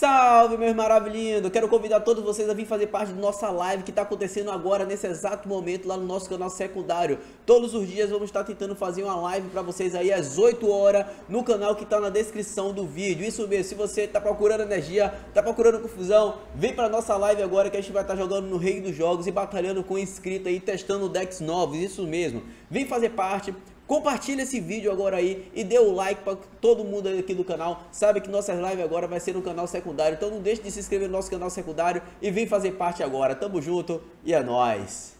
Salve, meus maravilhindos! Quero convidar todos vocês a vir fazer parte da nossa live que está acontecendo agora, nesse exato momento, lá no nosso canal secundário. Todos os dias vamos estar tentando fazer uma live para vocês aí às 8 horas no canal que está na descrição do vídeo. Isso mesmo, se você está procurando energia, está procurando confusão, vem para nossa live agora que a gente vai estar jogando no Rei dos Jogos e batalhando com inscrito aí, testando decks novos, isso mesmo. Vem fazer parte. Compartilha esse vídeo agora aí e dê o like para todo mundo aqui do canal. Sabe que nossas lives agora vai ser no canal secundário. Então não deixe de se inscrever no nosso canal secundário e vem fazer parte agora. Tamo junto e é nóis!